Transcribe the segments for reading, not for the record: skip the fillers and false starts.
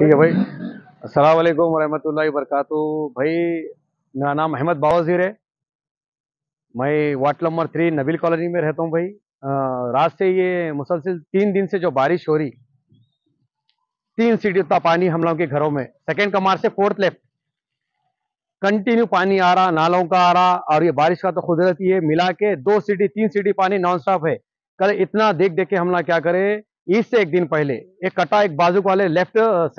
ठीक है भाई। अस्सलाम वालेकुम रहमतुल्लाहि वबरकातुहू। भाई मेरा नाम अहमद बावजीर है। मैं वार्ड नंबर 3 नबील कॉलोनी में रहता हूँ भाई। रात से ये मुसलसिल 3 दिन से जो बारिश हो रही, 3 सीढ़ी उतना पानी हम लोगों के घरों में, सेकेंड कमार से फोर्थ लेफ्ट कंटिन्यू पानी आ रहा, नालों का आ रहा। और ये बारिश का तो कुदरती है, मिला के 2 सीढ़ी 3 सीढ़ी पानी नॉन स्टॉप है। कल इतना देख देख के हम लोग क्या करे, इससे एक दिन पहले एक कटा, एक बाजू वाले लेफ्ट,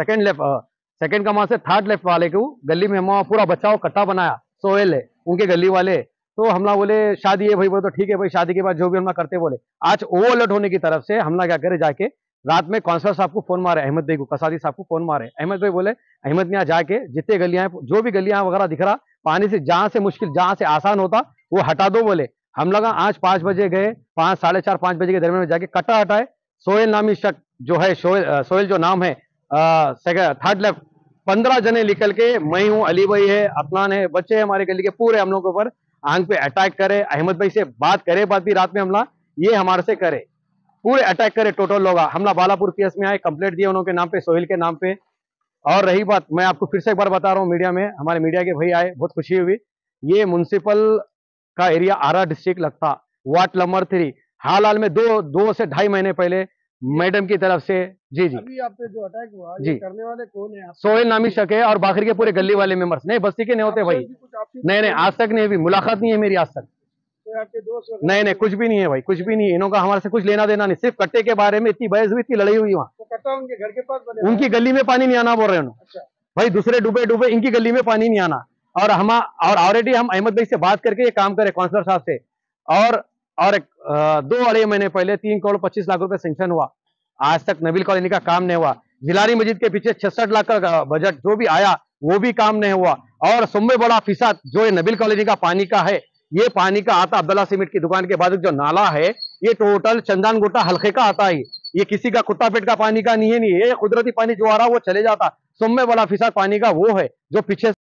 सेकंड कमार से थर्ड लेफ्ट वाले को गली में हम पूरा बचाव कट्टा बनाया, सोहेल है उनके गली वाले। तो हम लोग बोले शादी है भाई, बोले तो ठीक है भाई, शादी के बाद जो भी हम लोग करते बोले। आज ओवरलोड होने की तरफ से हम लोग क्या करे, जाके रात में काउंसलर साहब को फोन मारे, अहमद भाई को, कसादी साहब को फोन मारे। अहमद भाई बोले, अहमद ने यहाँ जाके जितने गलियां जो भी गलियां वगैरह दिख रहा, पानी से जहां से मुश्किल, जहां से आसान होता वो हटा दो बोले। हम लोग आज 5 बजे गए, 5, साढ़े 4, 5 बजे के दरमियान में जाके कट्टा हटाए। सोहेल नामी शख्स जो है, सोहेल जो नाम है, थर्ड लेफ्ट 15 जने निकल के, मैं हूँ, अली भाई है, अफनान है, बच्चे हमारे गली के पूरे हम लोगों के ऊपर आंख पे अटैक करे। अहमद भाई से बात करे, बात भी रात में हमला ये हमारे से करे, पूरे अटैक करे टोटल लोग। हमला बालापुर पीएस में आए, कंप्लेंट दिया उनके नाम पे, सोहेल के नाम पे। और रही बात, मैं आपको फिर से एक बार बता रहा हूँ, मीडिया में हमारे मीडिया के भाई आए, बहुत खुशी हुई। ये म्युनिसिपल का एरिया आरा डिस्ट्रिक्ट लगता, वार्ड नंबर 3। हाल में दो से 2.5 महीने पहले मैडम की तरफ से, जी जी, अभी आप पे जो अटैक हुआ, जी, ये करने वाले कौन है? सोहेल नामी शक है और बाखरी के पूरे गली वाले मेंबर्स, नहीं बस्ती के नहीं होते भाई। नहीं, आज तक नहीं हुई मुलाकात, नहीं है मेरी आज तक। तो आपके दोस्त नहीं, कुछ भी नहीं है भाई, कुछ भी नहीं है। इन्हों का हमारे से कुछ लेना देना नहीं, सिर्फ कट्टे के बारे में इतनी बहस हुई, इतनी लड़ाई हुई वहाँ। तो कट्टा उनके घर के पास बने, उनकी गली में पानी नहीं आना बोल रहे हैं अच्छा भाई, दूसरे डूबे इनकी गली में पानी नहीं आना। और ऑलरेडी हम अहमद भाई से बात करके ये काम करे, काउंसलर साहब से। और 2 अढ़ाई महीने पहले 3 करोड़ 25 लाख रुपए सेंक्शन हुआ, आज तक नबील कॉलोनी का काम नहीं हुआ। जिलानी मस्जिद के पीछे 66 लाख का बजट जो भी आया वो भी काम नहीं हुआ। और सबसे बड़ा फिसाद जो नबील कॉलोनी का पानी का है, ये पानी का आता अब्दुल्ला सीमेंट की दुकान के बाद जो नाला है, ये टोटल चंदन गोटा हल्के का आता है। ये किसी का कुत्ता पेट का पानी का नहीं है, नहीं ये कुदरती पानी जो आ रहा वो चले जाता। सबसे बड़ा फिसाद पानी का वो है जो पीछे